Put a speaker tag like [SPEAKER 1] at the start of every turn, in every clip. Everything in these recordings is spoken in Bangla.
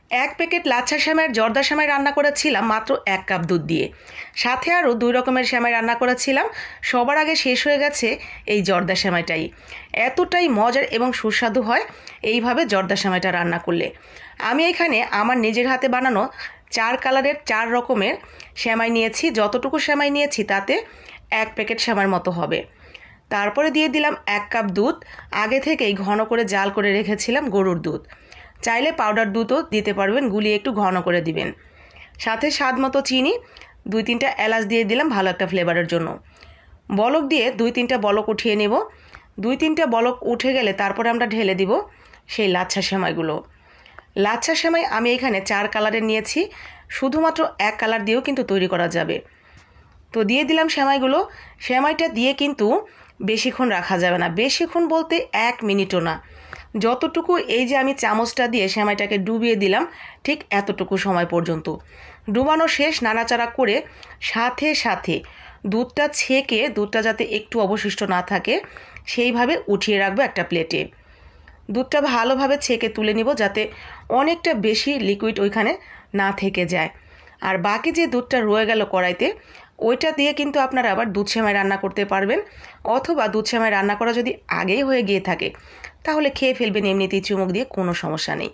[SPEAKER 1] এক প্যাকেট লাচ্ছা সেমাইয়ের জর্দা সেমাই রান্না করেছিলাম মাত্র 1 কাপ দুধ দিয়ে। সাথে আরও 2 রকমের সেমাই রান্না করেছিলাম। সবার আগে শেষ হয়ে গেছে এই জর্দা সেমাইটাই। এতটাই মজার এবং সুস্বাদু হয় এইভাবে জর্দা সেমাইটা রান্না করলে। আমি এখানে আমার নিজের হাতে বানানো 4 কালারের 4 রকমের সেমাই নিয়েছি। যতটুকু সেমাই নিয়েছি তাতে 1 প্যাকেট সেমাইয়ের মতো হবে। তারপরে দিয়ে দিলাম 1 কাপ দুধ। আগে থেকেই ঘন করে জাল করে রেখেছিলাম গরুর দুধ। চাইলে পাউডার দুধও দিতে পারবেন, গুলিয়ে একটু ঘন করে দিবেন। সাথে স্বাদ মতো চিনি, 2-3টা এলাচ দিয়ে দিলাম ভালো একটা ফ্লেভারের জন্য। বলক দিয়ে 2-3টা বলক উঠিয়ে নেব। 2-3টা বলক উঠে গেলে তারপরে আমরা ঢেলে দিব সেই লাচ্ছা সেমাইগুলো। লাচ্ছা সেমাই আমি এখানে 4 কালারের নিয়েছি। শুধুমাত্র 1 কালার দিয়েও কিন্তু তৈরি করা যাবে। তো দিয়ে দিলাম সেমাইগুলো। সেমাইটা দিয়ে কিন্তু বেশিক্ষণ রাখা যাবে না, বেশিক্ষণ বলতে 1 মিনিটও না। যতটুকু এই যে আমি চামচটা দিয়ে সেমাইটাকে ডুবিয়ে দিলাম ঠিক এতটুকু সময় পর্যন্ত ডুবানো শেষ। নাড়াচাড়া করে সাথে সাথে দুধটা ছেঁকে, দুধটা যাতে একটু অবশিষ্ট না থাকে সেইভাবে উঠিয়ে রাখবো একটা প্লেটে। দুধটা ভালোভাবে ছেঁকে তুলে নিব যাতে অনেকটা বেশি লিকুইড ওইখানে না থেকে যায়। আর বাকি যে দুধটা রয়ে গেল কড়াইতে, ওইটা দিয়ে কিন্তু আপনারা আবার দুধ সেমাই রান্না করতে পারবেন। অথবা দুধ সেমাই রান্না করা যদি আগেই হয়ে গিয়ে থাকে তাহলে খেয়ে ফেলবেন এমনিতেই চুমুক দিয়ে, কোনো সমস্যা নেই।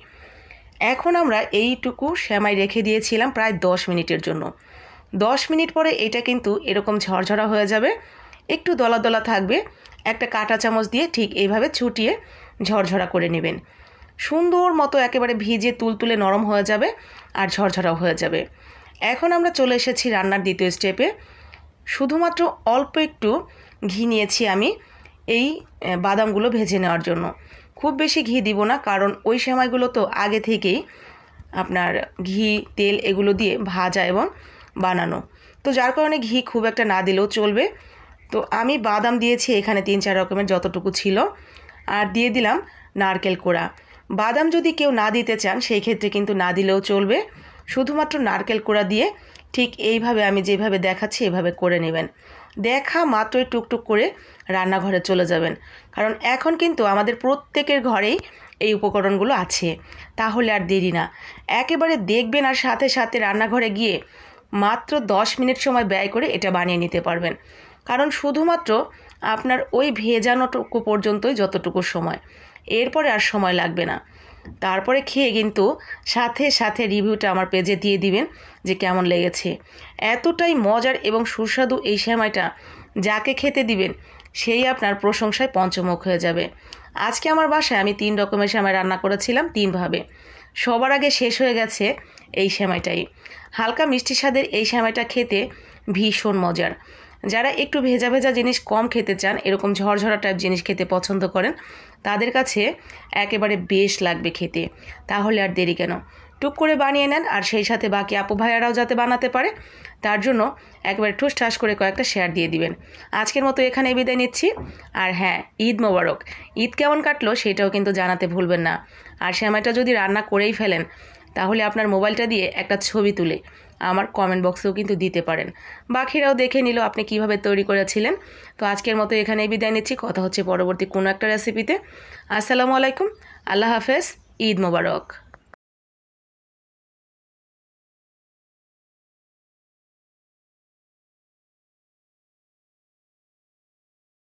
[SPEAKER 1] এখন আমরা এইটুকু সেমাই রেখে দিয়েছিলাম প্রায় 10 মিনিটের জন্য। 10 মিনিট পরে এটা কিন্তু এরকম ঝরঝরা হয়ে যাবে, একটু দলা দলা থাকবে। একটা কাঁটা চামচ দিয়ে ঠিক এইভাবে ছুটিয়ে ঝরঝরা করে নেবেন। সুন্দর মতো একেবারে ভিজে তুলতুলে নরম হয়ে যাবে আর ঝরঝরাও হয়ে যাবে। এখন আমরা চলে এসেছি রান্নার দ্বিতীয় স্টেপে। শুধুমাত্র অল্প একটু ঘি নিয়েছি আমি এই বাদামগুলো ভেজে নেওয়ার জন্য। খুব বেশি ঘি দিব না, কারণ ওই সেমাইগুলো তো আগে থেকেই আপনার ঘি তেল এগুলো দিয়ে ভাজা এবং বানানো, তো যার কারণে ঘি খুব একটা না দিলেও চলবে। তো আমি বাদাম দিয়েছি এখানে 3-4 রকমের যতটুকু ছিল, আর দিয়ে দিলাম নারকেল কোড়া। বাদাম যদি কেউ না দিতে চান সেই ক্ষেত্রে কিন্তু না দিলেও চলবে। শুধুমাত্র নারকেল কোড়া দিয়ে ঠিক এইভাবে আমি যেভাবে দেখাচ্ছি এভাবে করে নেবেন। দেখা মাত্রই টুকটুক করে রান্নাঘরে চলে যাবেন, কারণ এখন কিন্তু আমাদের প্রত্যেকের ঘরেই এই উপকরণগুলো আছে। তাহলে আর দেরি না, একেবারে দেখবেন আর সাথে সাথে রান্নাঘরে গিয়ে মাত্র 10 মিনিট সময় ব্যয় করে এটা বানিয়ে নিতে পারবেন। কারণ শুধুমাত্র আপনার ওই ভেজানোটুকু পর্যন্তই যতটুকু সময়, এরপরে আর সময় লাগবে না। তারপরে খেয়ে কিন্তু সাথে সাথে রিভিউটা আমার পেজে দিয়ে দিবেন যে কেমন লেগেছে। এতটাই মজার এবং সুস্বাদু এই সেমাইটা, যাকে খেতে দিবেন সেই আপনার প্রশংসায় পঞ্চমুখ হয়ে যাবে। আজকে আমার বাসায় আমি 3 রকমের সেমাই রান্না করেছিলাম 3 ভাবে। সবার আগে শেষ হয়ে গেছে এই সেমাইটাই। হালকা মিষ্টি স্বাদের এই সেমাইটা খেতে ভীষণ মজার। যারা একটু ভেজা ভেজা জিনিস কম খেতে চান, এরকম ঝরঝরা টাইপ জিনিস খেতে পছন্দ করেন, তাদের কাছে একেবারে বেশ লাগবে খেতে। তাহলে আর দেরি কেন, টুক করে বানিয়ে নেন। আর সেই সাথে বাকি আপু ভাইয়ারাও যাতে বানাতে পারে তার জন্য একবারে ঠুস ঠাস করে কয়েকটা শেয়ার দিয়ে দিবেন। আজকের মতো এখানে বিদায় নিচ্ছি। আর হ্যাঁ, ঈদ মোবারক। ঈদ কেমন কাটলো সেটাও কিন্তু জানাতে ভুলবেন না। আর সেমাইটা যদি রান্না করেই ফেলেন তাহলে আপনার মোবাইলটা দিয়ে একটা ছবি তুলে আমার কমেন্ট বক্সেও কিন্তু দিতে পারেন। বাকিরাও দেখে নিল আপনি কিভাবে তৈরি করেছিলেন। তো আজকের মতো এখানেই বিদায় নিচ্ছি। কথা হচ্ছে পরবর্তী কোনো একটা রেসিপিতে। আসসালামু আলাইকুম, আল্লাহ হাফেজ, ঈদ মোবারক।